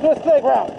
let's do a snake route.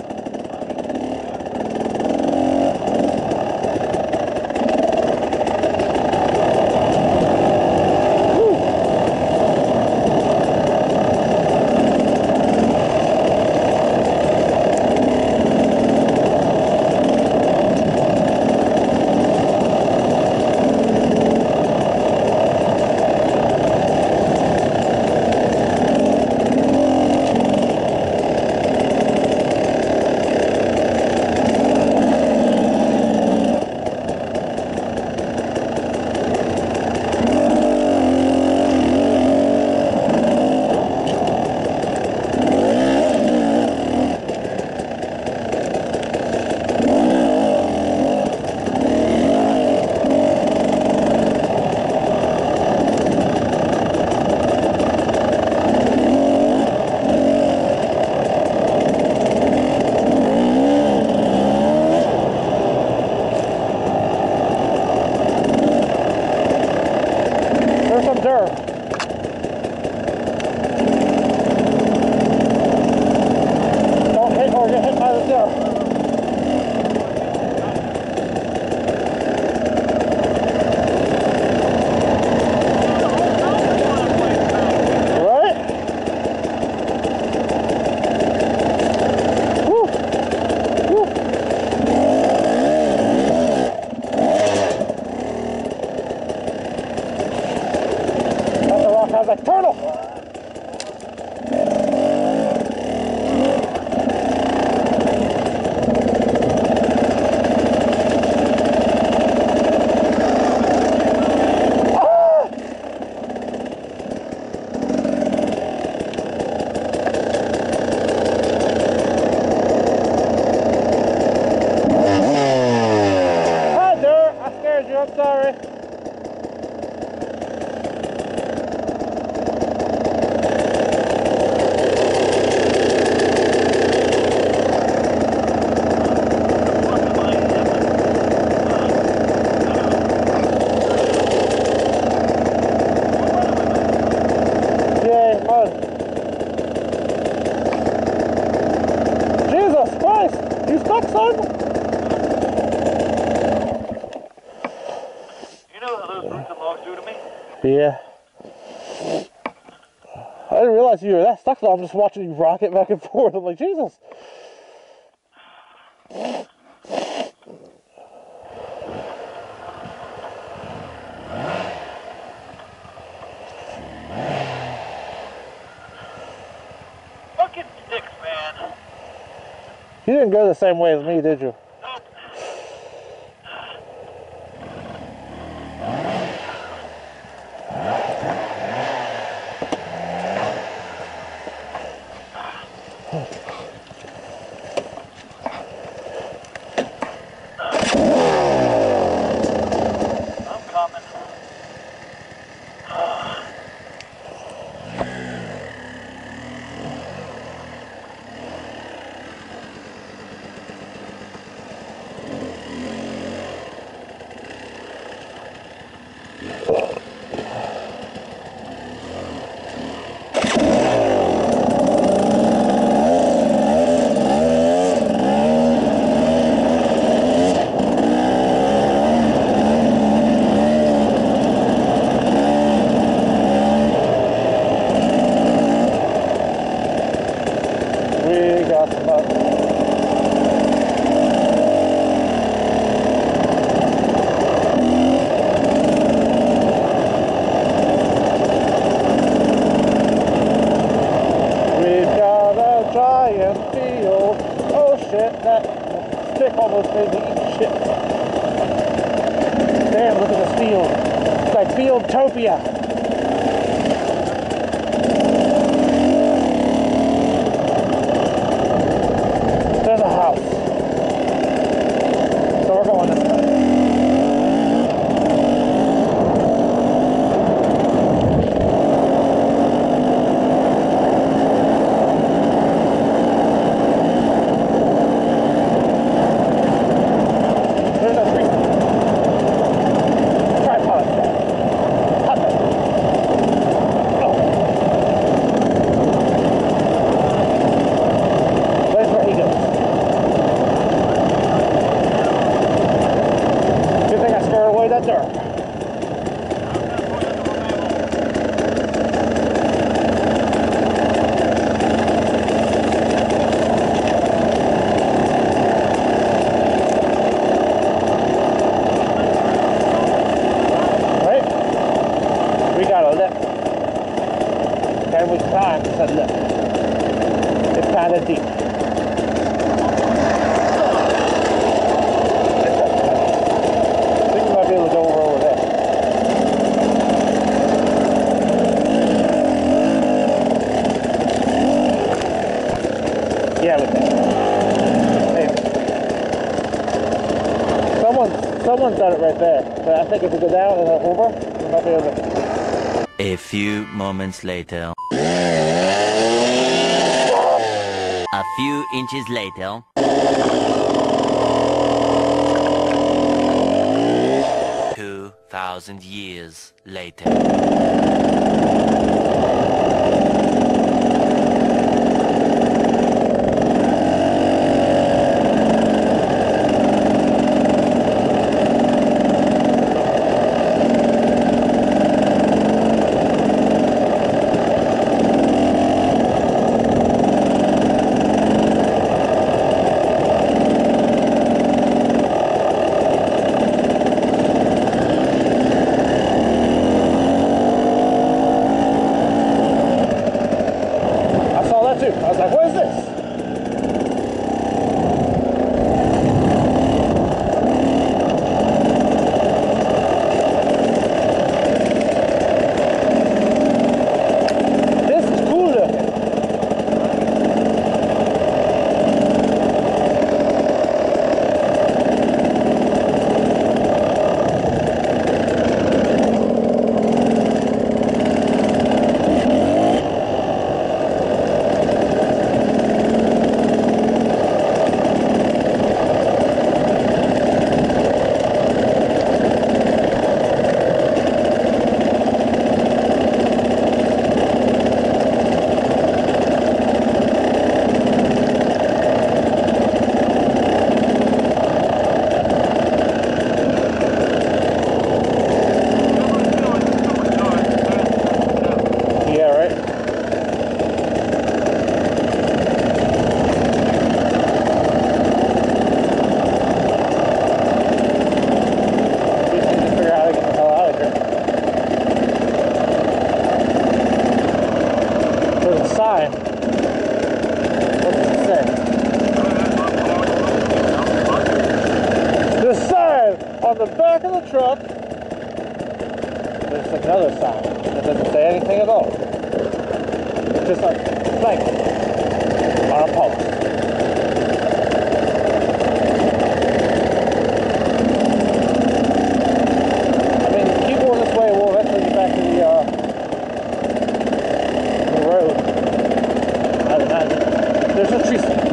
I'm sorry. Yay, mud. Jesus Christ! You stuck, son? Yeah. I didn't realize you were that stuck though. I'm just watching you rock it back and forth. I'm like, Jesus. Fucking sticks, man. You didn't go the same way as me, did you? Nope. Almost made me eat shit. Damn, look at this field. It's like Fieldtopia. There's a house. So we're going this way. Tripod. time and said, look, it's kind of deep. I think we might be able to go over there. Yeah, we can. Someone's done it right there. But I think if we go down and then over, we might be able to. A few moments later. A few inches later. 2,000 years later. I was like, what is this? This is cool looking. On the back of the truck, there's another sign that doesn't say anything at all. It's just a blank on a post. I mean, keep going this way, we'll eventually get back to the road. I'd imagine. There's no tree stand.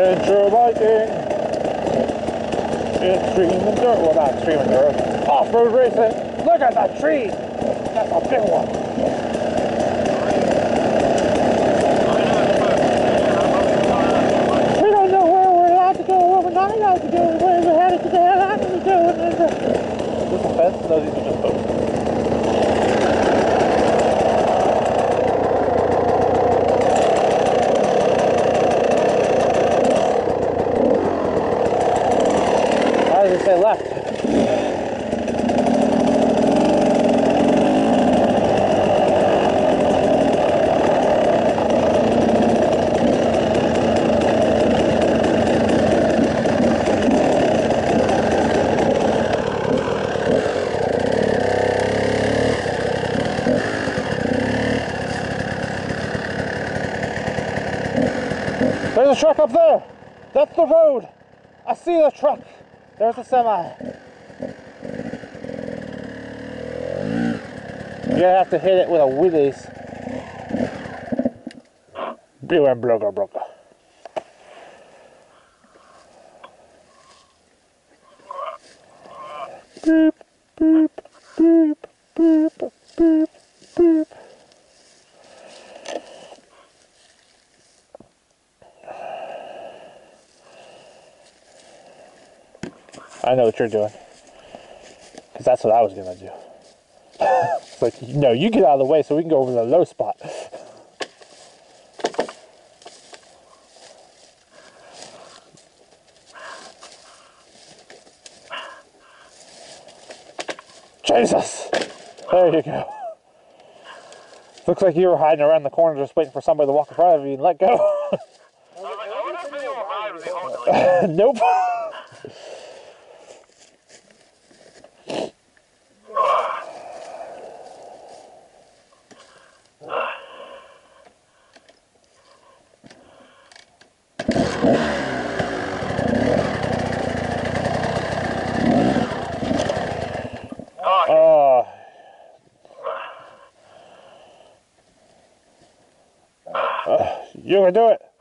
Adventure biking. Extreme endurance. Well, not extreme endurance. Off-road racing. Look at that tree. That's a big one. We don't know where we're allowed to go, where we're not allowed to go, where we're headed to the hell out of the go. Is this a fence? No, these are just boats. How does it say left? There's a truck up there. That's the road. I see the truck. There's a semi. You're gonna have to hit it with a Willys. Beware, broker. Beep, beep, beep, beep, beep, beep. I know what you're doing, because that's what I was gonna do. It's like, no, you get out of the way so we can go over the low spot. Jesus! There you go. Looks like you were hiding around the corner just waiting for somebody to walk in front of you and let go. Nope. You can do it.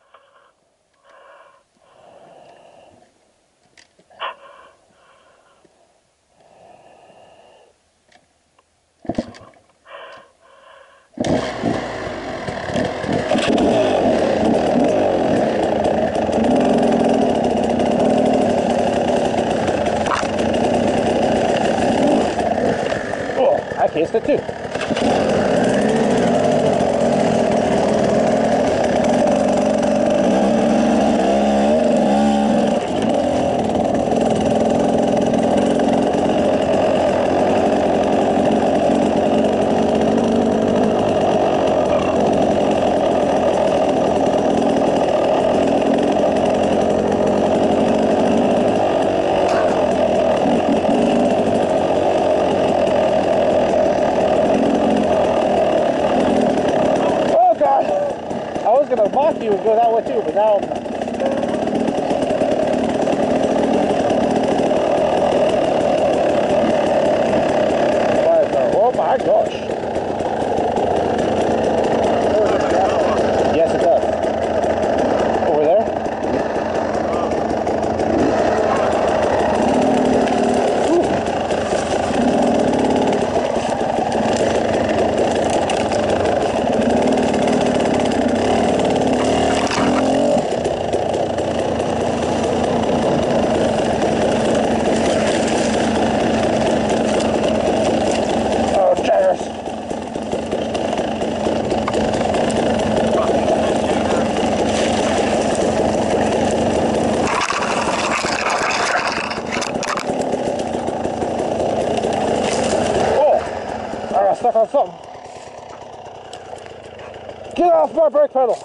Oh, I cased it too. Mock you and go that way too, but now I'm not. Oh my gosh. Yes, it does. Over there? Stuck on something. Get off my brake pedal.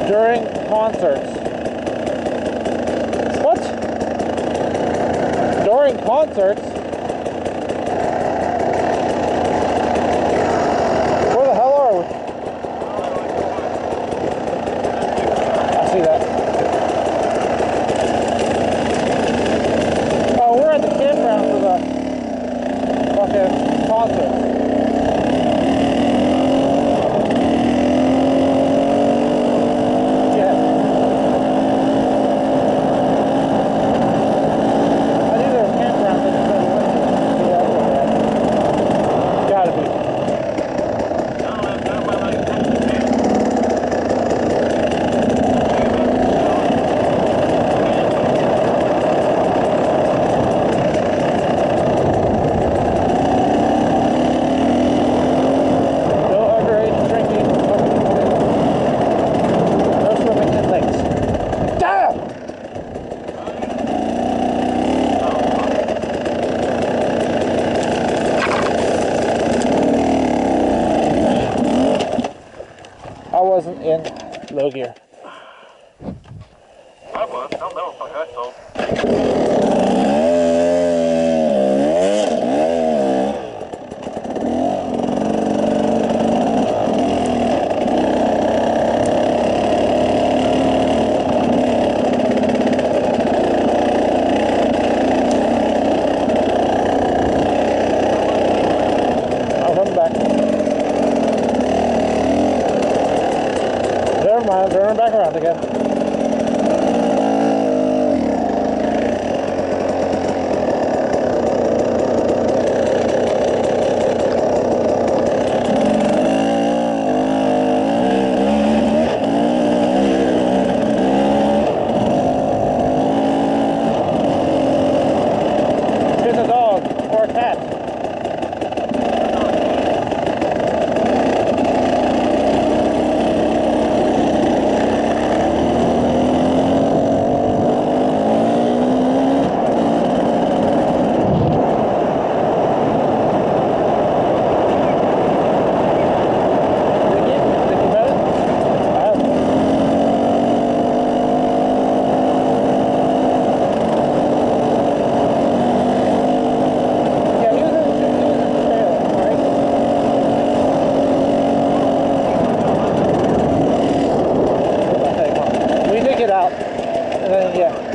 During concerts. What? During concerts? Where the hell are we? I see that. Oh, we're at the campground for the fucking concert. I wasn't in low gear. I was. I don't know if I got told. I'll come back. Never mind, turn back around again. Here's a dog or a cat. Out, and then yeah.